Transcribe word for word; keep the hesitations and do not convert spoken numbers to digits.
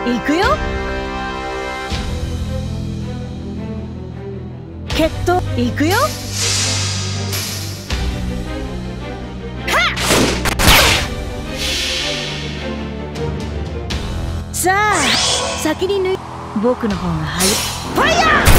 行くよ。決闘行くよ。さあ先に抜い僕の方が早い。ファイヤー。